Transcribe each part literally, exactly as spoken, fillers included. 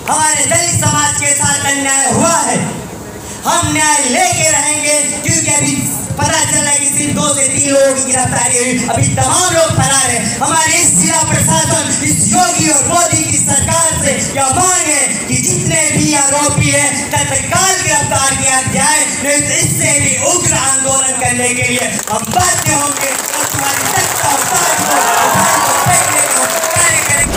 हमारे दलित समाज के साथ अन्याय हुआ है, हम न्याय लेके रहेंगे, क्योंकि अभी पता चला कि सिर्फ दो से तीन लोगों की गिरफ्तारी हुई, अभी तमाम लोग फरार हैं। हमारे इस जिला प्रशासन, इस योगी और मोदी की सरकार से यह मांग है कि जितने भी आरोपी हैं तत्काल गिरफ्तार किया जाए, नहीं तो इससे भी उग्र आंदोलन करने के लिए हम बाध्य होंगे और तुम्हारी सत्ता और ताज को उठाने को फेंकने को कार्य करेंगे।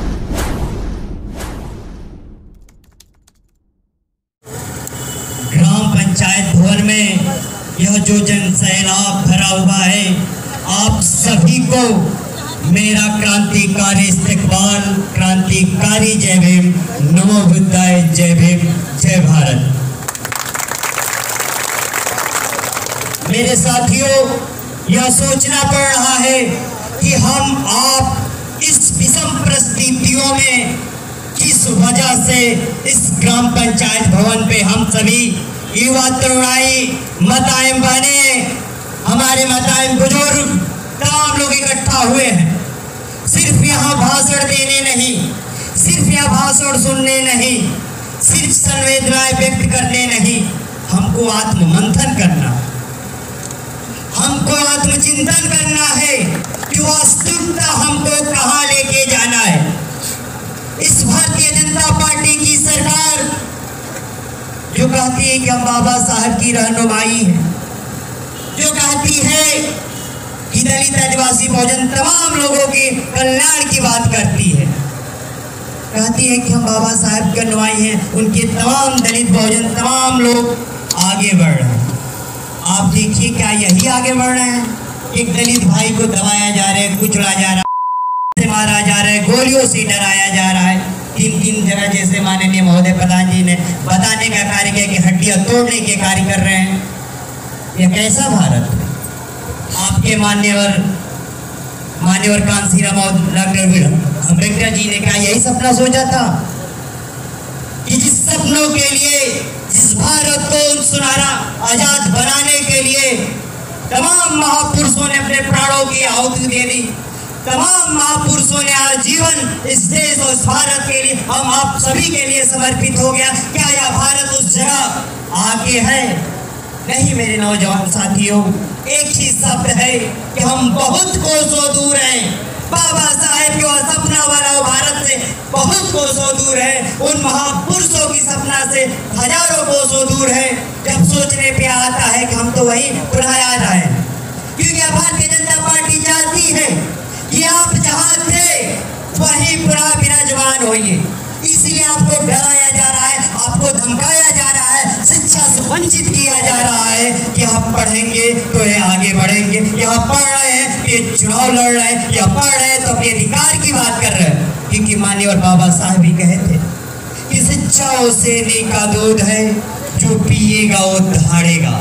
ग्राम पंचायत भवन में यह जो जन सैलाब भरा हुआ है, आप सभी को मेरा क्रांतिकारी इस्तकबाल, क्रांतिकारी जय भीम, नमो बुद्धाय, जय भीम, जय भारत। मेरे साथियों, यह सोचना पड़ रहा है कि हम आप इस विषम परिस्थितियों में किस वजह से इस ग्राम पंचायत भवन पे हम सभी युवा तरुणाई, माताएं बहनें, हमारे माताएं बुजुर्ग तमाम लोग इकट्ठा हुए हैं। सिर्फ यहाँ भाषण देने नहीं, सिर्फ यहाँ भाषण सुनने नहीं, सिर्फ संवेदनाएं व्यक्त करने नहीं, हमको आत्ममंथन करना, हमको आत्मचिंतन करना है कि वास्तविकता हमको कहाँ लेके जाना है। इस भारतीय जनता पार्टी की सरकार जो कहती है कि हम बाबा साहब की रहनुमाई है, जो कहती है कि दलित, आदिवासी, बहुजन तमाम लोगों के कल्याण की बात करती है, कहती है कि हम बाबा साहब की रहनुमाई हैं, उनके तमाम दलित, बहुजन तमाम लोग आगे बढ़ रहे हैं। आप देखिए, क्या यही आगे बढ़ रहे हैं? एक दलित भाई को दबाया जा रहा है, कुचला जा रहा है, मारा जा रहा है, गोलियों से डराया जा रहा है। तीन तीन जगह जैसे माननीय महोदय प्रधान जी ने बताने का कार्य किया कि हड्डियां तोड़ने के कार्य कर रहे हैं। यह कैसा भारत है? आपके मान्यवर मान्यवर कांसीराम अम्बेडकर जी ने क्या यही सपना सोचा था कि जिस सपनों के लिए, जिस भारत को सुनहरा आजाद बनाने के लिए तमाम महापुरुषों ने अपने प्राणों की आहुति दे दी, तमाम महापुरुषों ने आज जीवन इस देश और इस भारत के लिए, हम आप सभी के लिए समर्पित हो गया। क्या यह भारत उस जगह आगे है? नहीं मेरे नौजवान साथियों, एक ही शब्द है कि हम बहुत कोसों दूर हैं। बाबा साहेब के सपना वाला भारत से बहुत कोसों दूर है, उन महापुरुषों की सपना से हजारों कोसों दूर है। जब सोचने पे आता है कि हम तो वही पुनः याद आए, क्योंकि भारतीय जनता पार्टी चाहती है कि आप जहाँ थे वही पुनः विराजमान होइए। इसलिए आपको डराया जा रहा है, आपको धमकाया जा रहा है, शिक्षा से वंचित किया जा रहा है कि आप पढ़ेंगे तो ये आगे बढ़ेंगे, यहाँ पढ़ रहे हैं ये चुनाव लड़ रहे हैं, यहाँ पढ़ रहे हैं तो अपने अधिकार की बात कर रहे हैं। क्योंकि माननीय बाबा साहब भी कहे थे कि शिक्षा वो सेने का दूध है, जो पिएगा वो दहाड़ेगा।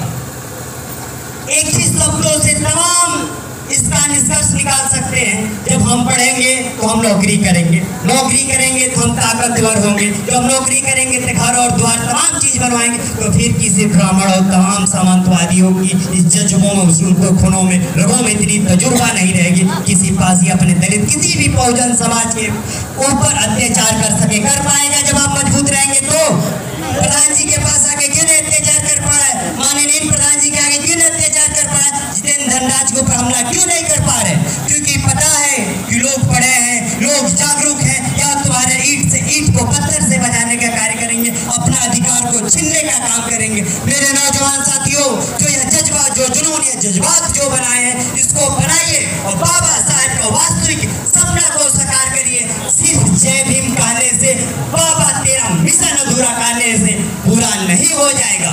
एक ही शब्दों से तमाम इसका निष्कर्ष निकाल सकते हैं। जब हम पढ़ेंगे तो हम नौकरी करेंगे, नौकरी करेंगे तो हम ताकतवर होंगे, जब हम नौकरी करेंगे तो घर और द्वार तमाम चीज बनवाएंगे, तो फिर किसी ब्राह्मण और तमाम सामंतवादियों की इस जज्बों में, उनको खूनों में, रगों में इतनी तजुर्बा नहीं रहेगी किसी पासी अपने दलित, किसी भी बहुजन समाज के ऊपर अत्याचार कर सके। कर पाएगा जब आप मजबूत रहेंगे तो। प्रधान जी के पास आके क्यों नहीं अत्याचार कर पा रहा है? माननीय प्रधान जी के आगे क्यों नहीं अत्याचार कर पा रहा है? जितेंद्र धनराज के ऊपर हमला क्यों नहीं कर पा रहे? क्योंकि पता है कि लोग पढ़े हैं, लोग जागरूक हैं, या तुम्हारे ईंट से ईंट को पत्थर से बजाने का कार्य करेंगे, अपना अधिकार को छीनने का काम करेंगे। मेरे नौजवान साथियों, जो यह जज्बा, जो जुनून, यह जज्बात जो बनाए हैं, इसको बनाइए और बाबा साहब का वास्तविक सपना को साकार करिए। सिर्फ जय भीम कहने से, बाबा तेरा मिशन अधूरा कहने से पूरा नहीं हो जाएगा।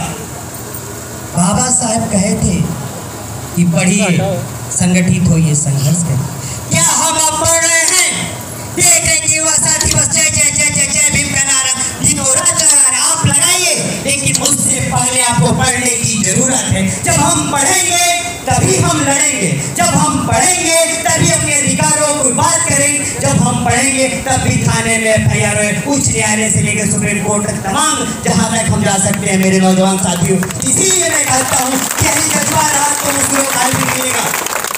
बाबा साहब कहे थे कि पढ़िए, संगठित होइए, संघर्ष करिए। क्या हम अब पढ़ रहे हैं? देख रहे कि युवा साथी बस जय जय जय जय जय भीम का नारा दिनों रात लगा रहे, आप लगाइए, लेकिन उससे पहले आपको पढ़ने की जरूरत है। जब हम पढ़ेंगे तभी हम लड़ेंगे, जब हम पढ़ेंगे तभी अपने अधिकारों को बात करेंगे, जब हम पढ़ेंगे तभी थाने में एफ आई आर, उच्च न्यायालय से लेकर सुप्रीम कोर्ट तक तमाम जहाँ तक हम जा सकते हैं। मेरे नौजवान साथियों, इसीलिए मैं कहता हूँ यही जज्बा रहा तो मुश्किलों का हल भी निकलेगा,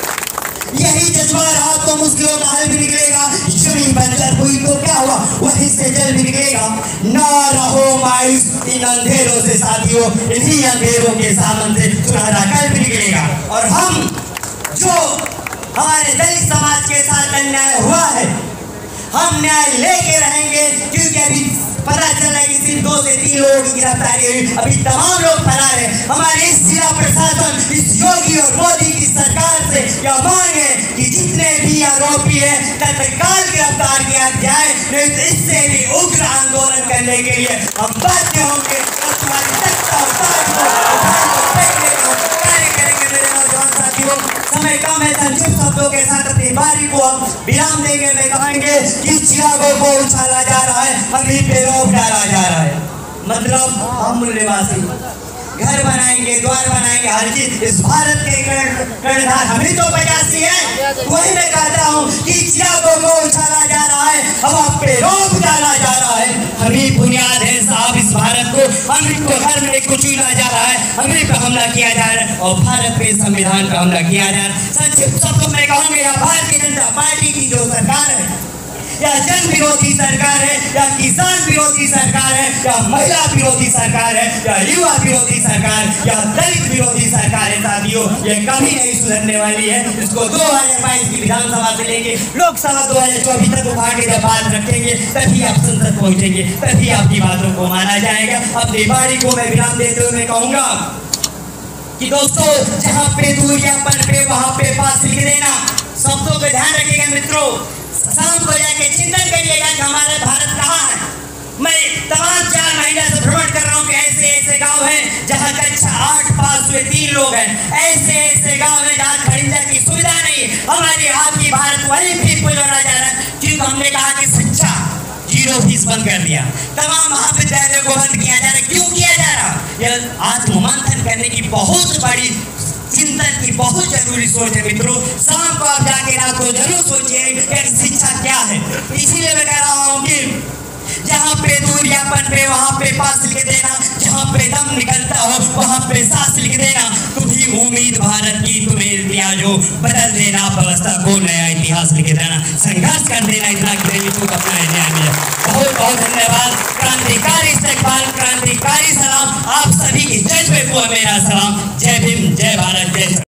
यही जज्बा रहा तो मुश्किलों का हल भी निकलेगा। जमीन बंजर हुई तो क्या हुआ? वही से जल भी निकलेगा। ना रहो मायूस इन अंधेरों से साथियों, इन्हीं अंधेरों के सामन से सुनहरा कल भी निकलेगा। और हम जो हमारे दलित समाज के साथ अन्याय हुआ है, हम न्याय लेके रहेंगे, क्योंकि अभी पता चला कि सिर्फ दो से तीन लोगों की गिरफ्तारी हुई, अभी तमाम लोग फरार हैं। हमारे इस जिला प्रशासन, इस योगी और मोदी की सरकार से यह मांग है कि जितने भी आरोपी हैं तत्काल गिरफ्तार किया जाए, नहीं तो इससे भी उग्र आंदोलन करने के लिए हम बाध्य होंगे और तुम्हारी सत्ता और ताज को उठाने को फेंकने का कार्य करेंगे। मेरे नौजवान साथियों, समय कम है, संक्षिप्त शब्दों के साथ अपनी बारी को हम विराम देंगे। मैं कहेंगे कि चिरागों को उछाला जा रहा है, हमें पे रोक डाला जा रहा है। मतलब हम मूल्यवासी घर बनाएंगे, द्वार बनाएंगे, हर चीज इस भारत के कर्णधार हम ही तो पचासी है। वही मैं कहता हूँ कि चिरागों को उछाला जा रहा है, हवा पे रोक डाला जा रहा है। हमी बुनियाद है साहब इस भारत को, हम को घर में कुचला जा रहा है, हमें पे हमला किया जा रहा है और भारत के संविधान पे हमला किया जा रहा है। संक्षिप्त शब्दों में कहूँगा, या भारतीय जनता पार्टी की जो सरकार है, या जन विरोधी सरकार है, या किसान विरोधी सरकार है, या महिला विरोधी सरकार है, या युवा विरोधी सरकार, या दलित विरोधी सरकार है साथियों, ये कभी नहीं सुधरने वाली है। इसको दो हजार बाईस की विधानसभा से लेके लोकसभा दो हजार चौबीस तक उठा के जब बात रखेंगे, तभी आप संसद पहुंचेंगे, तभी आपकी बातों को माना जाएगा। अपनी बारी को मैं विराम देते हुए मैं कहूंगा कि दोस्तों, जहाँ पे दूरियापन पे वहां पे पास लिख देना। शब्दों पे ध्यान रखिएगा मित्रों, शाम को जाके चिंतन करिएगा कि हमारा भारत कहाँ है। मैं तमाम चार महीने से भ्रमण कर रहा हूँ कि ऐसे ऐसे गांव हैं जहाँ कक्षा आठ पास हुए तीन लोग हैं, ऐसे ऐसे गांव हैं जहाँ खरीदा की सुविधा नहीं। हमारी आपकी भारत वही फीस बुझाना जा रहा है, क्योंकि हमने कहा कि शिक्षा जीरो फीस बंद कर दिया, तमाम महाविद्यालयों को बंद किया जा रहा है। क्यों किया जा रहा? यह आत्ममंथन करने की बहुत बड़ी चिंतन की बहुत जरूरी सोच है मित्रों। शाम को आप जाके रात को जरूर सोचिए कि शिक्षा क्या है। इसीलिए मैं कह रहा हूँ कि जहाँ पे दूरियापन पे वहाँ पे पास लिख देना, जहाँ पे दम निकलता हो वहाँ पे सांस लिख देना। तुम्ही उम्मीद भारत की तुम्हें इतिहासों बदल देना, व्यवस्था को नया इतिहास लिख देना, संघर्ष कर देना, इतना तो अपना न्याय मिले। बहुत बहुत धन्यवाद। क्रांतिकारी इस्तकबाल, क्रांतिकारी सलाम आप सभी की जज्बे को मेरा सलाम। जय भीम, जय भारत, जय